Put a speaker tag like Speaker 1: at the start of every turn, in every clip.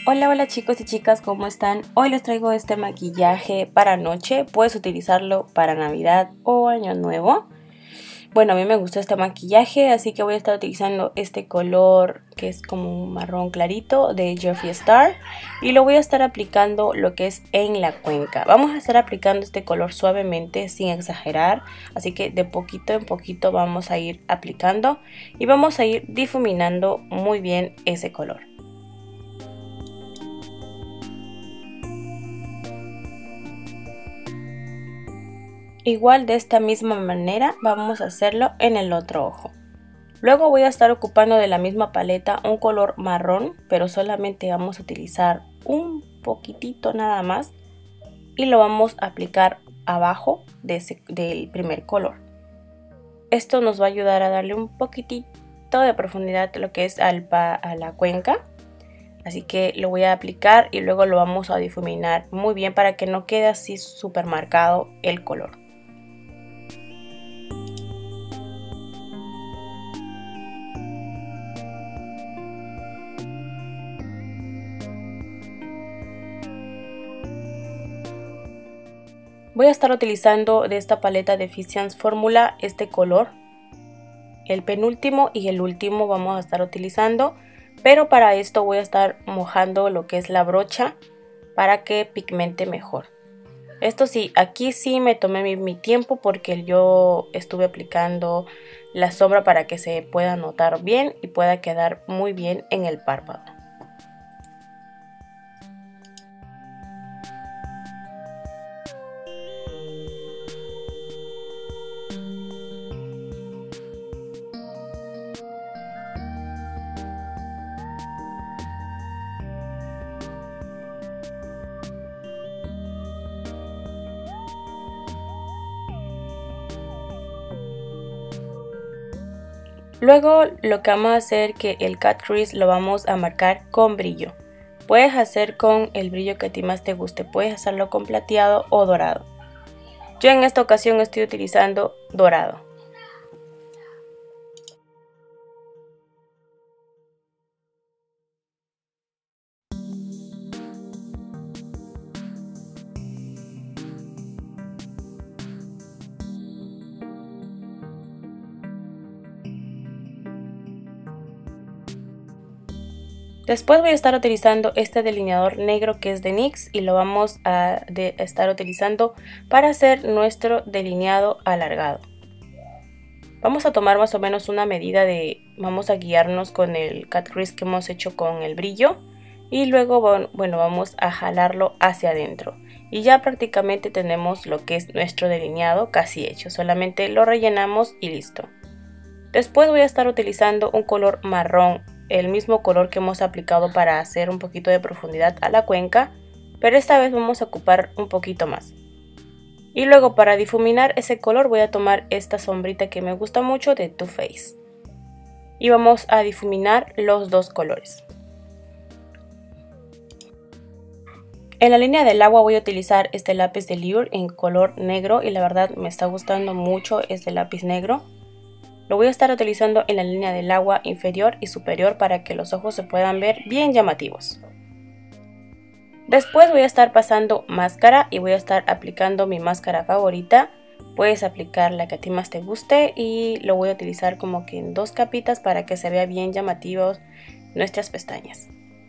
Speaker 1: Hola, hola chicos y chicas, ¿cómo están? Hoy les traigo este maquillaje para noche. Puedes utilizarlo para Navidad o Año Nuevo. Bueno, a mí me gustó este maquillaje, así que voy a estar utilizando este color que es como un marrón clarito de Jeffree Star. Y lo voy a estar aplicando lo que es en la cuenca. Vamos a estar aplicando este color suavemente, sin exagerar. Así que de poquito en poquito vamos a ir aplicando y vamos a ir difuminando muy bien ese color. Igual de esta misma manera vamos a hacerlo en el otro ojo. Luego voy a estar ocupando de la misma paleta un color marrón, pero solamente vamos a utilizar un poquitito nada más y lo vamos a aplicar abajo del primer color. Esto nos va a ayudar a darle un poquitito de profundidad a lo que es a la cuenca. Así que lo voy a aplicar y luego lo vamos a difuminar muy bien para que no quede así súper marcado el color. Voy a estar utilizando de esta paleta de Fictions Formula este color. El penúltimo y el último vamos a estar utilizando, pero para esto voy a estar mojando lo que es la brocha para que pigmente mejor. Esto sí, aquí sí me tomé mi tiempo porque yo estuve aplicando la sombra para que se pueda notar bien y pueda quedar muy bien en el párpado. Luego lo que vamos a hacer que el cut crease lo vamos a marcar con brillo. Puedes hacer con el brillo que a ti más te guste, puedes hacerlo con plateado o dorado. Yo en esta ocasión estoy utilizando dorado. Después voy a estar utilizando este delineador negro que es de NYX y lo vamos a estar utilizando para hacer nuestro delineado alargado. Vamos a tomar más o menos una medida vamos a guiarnos con el cut crease que hemos hecho con el brillo y luego bueno, vamos a jalarlo hacia adentro. Y ya prácticamente tenemos lo que es nuestro delineado casi hecho, solamente lo rellenamos y listo. Después voy a estar utilizando un color marrón, el mismo color que hemos aplicado para hacer un poquito de profundidad a la cuenca, pero esta vez vamos a ocupar un poquito más. Y luego para difuminar ese color voy a tomar esta sombrita que me gusta mucho de Too Faced. Y vamos a difuminar los dos colores. En la línea del agua voy a utilizar este lápiz de Lure en color negro y la verdad me está gustando mucho este lápiz negro. Lo voy a estar utilizando en la línea del agua inferior y superior para que los ojos se puedan ver bien llamativos. Después voy a estar pasando máscara y voy a estar aplicando mi máscara favorita. Puedes aplicar la que a ti más te guste y lo voy a utilizar como que en dos capitas para que se vea bien llamativos nuestras pestañas.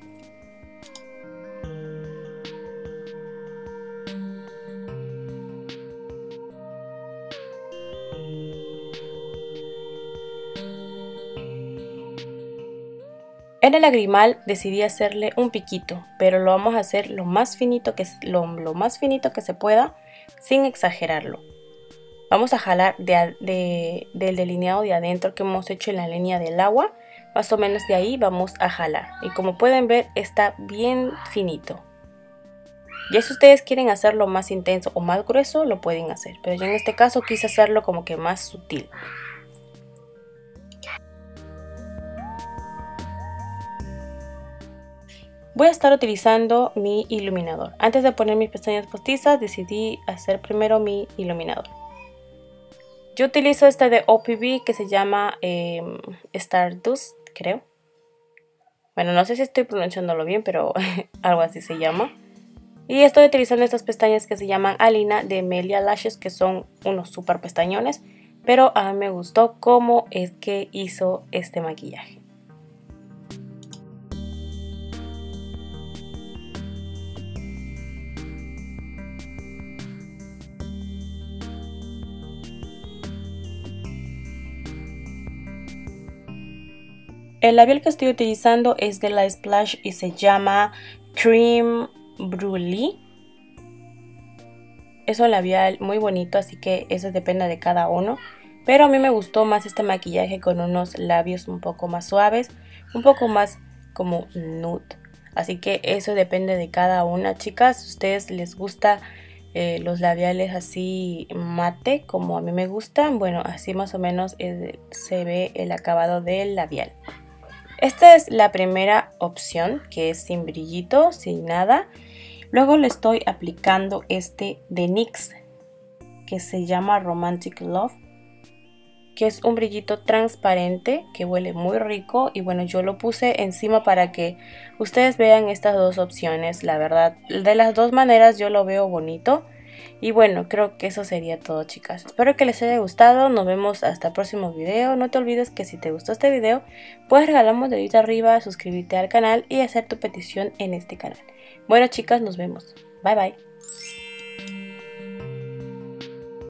Speaker 1: En el lagrimal decidí hacerle un piquito, pero lo vamos a hacer lo más finito que se pueda, sin exagerarlo. Vamos a jalar del delineado de adentro que hemos hecho en la línea del agua, más o menos de ahí vamos a jalar. Y como pueden ver está bien finito. Ya si ustedes quieren hacerlo más intenso o más grueso, lo pueden hacer, pero yo en este caso quise hacerlo como que más sutil. Voy a estar utilizando mi iluminador. Antes de poner mis pestañas postizas decidí hacer primero mi iluminador. Yo utilizo este de OPB que se llama Stardust, creo. Bueno, no sé si estoy pronunciándolo bien, pero algo así se llama. Y estoy utilizando estas pestañas que se llaman Alina de Melia Lashes, que son unos super pestañones. Pero a mí me gustó cómo es que hizo este maquillaje. El labial que estoy utilizando es de la Splash y se llama Cream Brulee. Es un labial muy bonito, así que eso depende de cada uno. Pero a mí me gustó más este maquillaje con unos labios un poco más suaves, un poco más como nude. Así que eso depende de cada una, chicas. Si a ustedes les gusta los labiales así mate, como a mí me gustan, bueno, así más o menos se ve el acabado del labial. Esta es la primera opción, que es sin brillito, sin nada. Luego le estoy aplicando este de NYX, que se llama Romantic Love, que es un brillito transparente que huele muy rico. Y bueno, yo lo puse encima para que ustedes vean estas dos opciones. La verdad, de las dos maneras yo lo veo bonito. Y bueno, creo que eso sería todo, chicas. Espero que les haya gustado. Nos vemos hasta el próximo video. No te olvides que si te gustó este video, puedes regalarme un dedito arriba, suscribirte al canal y hacer tu petición en este canal. Bueno, chicas, nos vemos. Bye bye.